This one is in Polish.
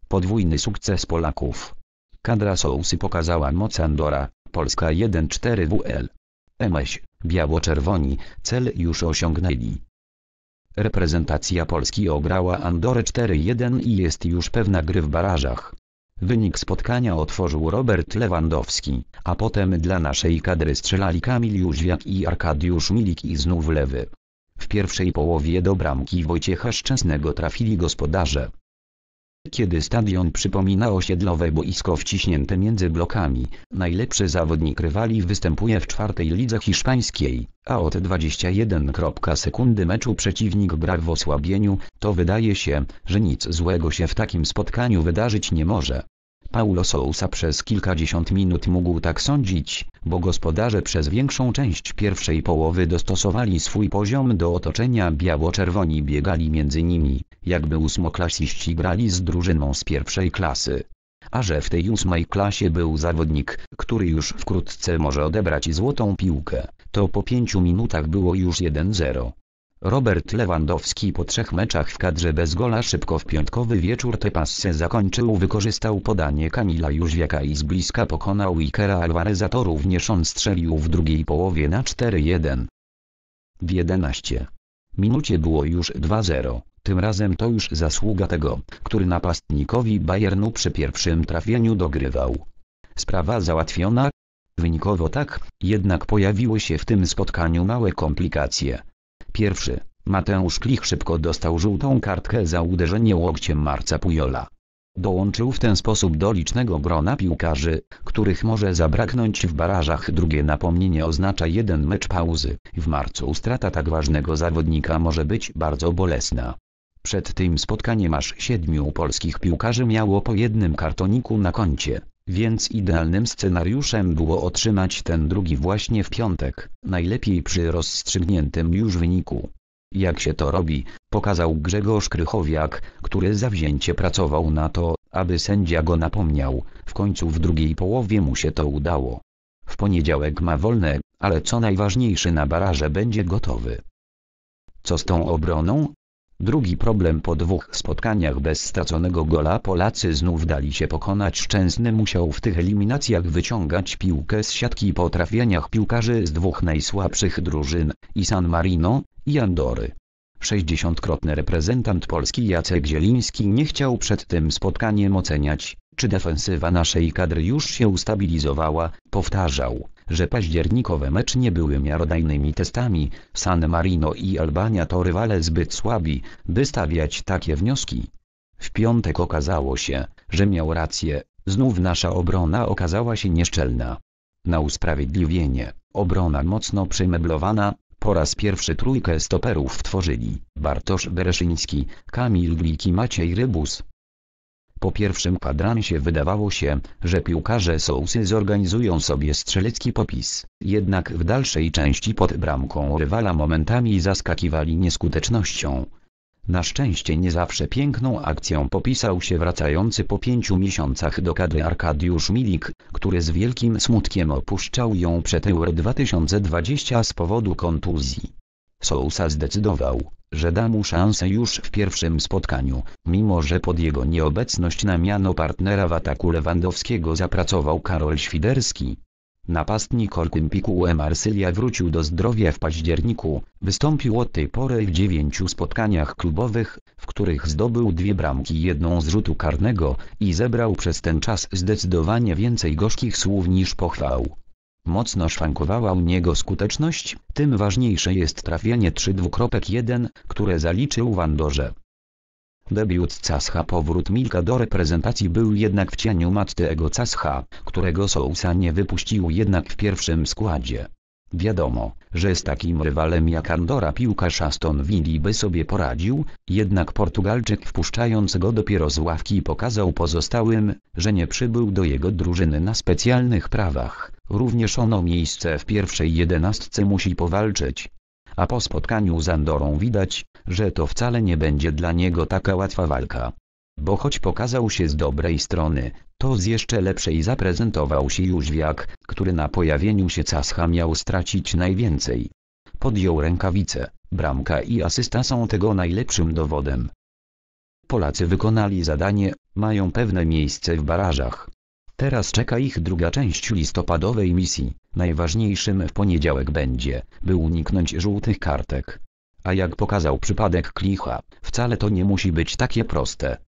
Podwójny sukces Polaków. Kadra Sousy pokazała moc Andora, Polska 1-4 WL. MŚ, biało-czerwoni, cel już osiągnęli. Reprezentacja Polski ograła Andorę 4-1 i jest już pewna gry w barażach. Wynik spotkania otworzył Robert Lewandowski, a potem dla naszej kadry strzelali Kamil Jóźwiak i Arkadiusz Milik i znów lewy. W pierwszej połowie do bramki Wojciecha Szczęsnego trafili gospodarze. Kiedy stadion przypomina osiedlowe boisko wciśnięte między blokami, najlepszy zawodnik rywali występuje w czwartej lidze hiszpańskiej, a od 21 sekundy meczu przeciwnik gra w osłabieniu, to wydaje się, że nic złego się w takim spotkaniu wydarzyć nie może. Paulo Sousa przez kilkadziesiąt minut mógł tak sądzić, bo gospodarze przez większą część pierwszej połowy dostosowali swój poziom do otoczenia, biało-czerwoni biegali między nimi, jakby ósmoklasiści grali z drużyną z pierwszej klasy. A że w tej ósmej klasie był zawodnik, który już wkrótce może odebrać złotą piłkę, to po 5 minutach było już 1-0. Robert Lewandowski po 3 meczach w kadrze bez gola szybko w piątkowy wieczór tę passę zakończył, wykorzystał podanie Kamila Jóźwiaka i z bliska pokonał Ikera Alvareza, to również on strzelił w drugiej połowie na 4-1. W 11 minucie było już 2-0, tym razem to już zasługa tego, który napastnikowi Bayernu przy pierwszym trafieniu dogrywał. Sprawa załatwiona? Wynikowo tak, jednak pojawiły się w tym spotkaniu małe komplikacje. Pierwszy, Mateusz Klich szybko dostał żółtą kartkę za uderzenie łokciem Marca Pujola. Dołączył w ten sposób do licznego grona piłkarzy, których może zabraknąć w barażach. Drugie napomnienie oznacza 1 mecz pauzy. W marcu strata tak ważnego zawodnika może być bardzo bolesna. Przed tym spotkaniem aż 7 polskich piłkarzy miało po 1 kartoniku na koncie, więc idealnym scenariuszem było otrzymać ten drugi właśnie w piątek, najlepiej przy rozstrzygniętym już wyniku. Jak się to robi, pokazał Grzegorz Krychowiak, który zawzięcie pracował na to, aby sędzia go napomniał. W końcu w drugiej połowie mu się to udało. W poniedziałek ma wolne, ale co najważniejsze, na baraże będzie gotowy. Co z tą obroną? Drugi problem: po 2 spotkaniach bez straconego gola Polacy znów dali się pokonać. Szczęsny musiał w tych eliminacjach wyciągać piłkę z siatki po trafieniach piłkarzy z 2 najsłabszych drużyn, i San Marino, i Andory. 60-krotny reprezentant Polski Jacek Zieliński nie chciał przed tym spotkaniem oceniać, czy defensywa naszej kadry już się ustabilizowała. Powtarzał, że październikowe mecze nie były miarodajnymi testami. San Marino i Albania to rywale zbyt słabi, by stawiać takie wnioski. W piątek okazało się, że miał rację, znów nasza obrona okazała się nieszczelna. Na usprawiedliwienie, obrona mocno przemeblowana. Po raz pierwszy trójkę stoperów tworzyli Bartosz Bereszyński, Kamil Glik i Maciej Rybus. Po pierwszym kwadransie wydawało się, że piłkarze Sousy zorganizują sobie strzelecki popis, jednak w dalszej części pod bramką rywala momentami zaskakiwali nieskutecznością. Na szczęście nie zawsze piękną akcją popisał się wracający po 5 miesiącach do kadry Arkadiusz Milik, który z wielkim smutkiem opuszczał ją przed Euro 2020 z powodu kontuzji. Sousa zdecydował, że da mu szansę już w pierwszym spotkaniu, mimo że pod jego nieobecność na miano partnera w ataku Lewandowskiego zapracował Karol Świderski. Napastnik Olympiku Marsylia wrócił do zdrowia w październiku, wystąpił od tej pory w 9 spotkaniach klubowych, w których zdobył 2 bramki i 1 z rzutu karnego i zebrał przez ten czas zdecydowanie więcej gorzkich słów niż pochwał. Mocno szwankowała u niego skuteczność, tym ważniejsze jest trafienie 3-1, które zaliczył w Andorze. Debiut Cascha. Powrót Milka do reprezentacji był jednak w cieniu Matteego Cascha, którego Sousa nie wypuścił jednak w pierwszym składzie. Wiadomo, że z takim rywalem jak Andora piłkarz Aston Villa by sobie poradził, jednak Portugalczyk, wpuszczając go dopiero z ławki, pokazał pozostałym, że nie przybył do jego drużyny na specjalnych prawach, również on o miejsce w pierwszej 11 musi powalczyć. A po spotkaniu z Andorą widać, że to wcale nie będzie dla niego taka łatwa walka. Bo choć pokazał się z dobrej strony, to z jeszcze lepszej zaprezentował się Jóźwiak, który na pojawieniu się Cascha miał stracić najwięcej. Podjął rękawice, bramka i asysta są tego najlepszym dowodem. Polacy wykonali zadanie, Mają pewne miejsce w barażach. Teraz czeka ich druga część listopadowej misji. Najważniejszym w poniedziałek będzie, by uniknąć żółtych kartek. A jak pokazał przypadek Klicha, wcale to nie musi być takie proste.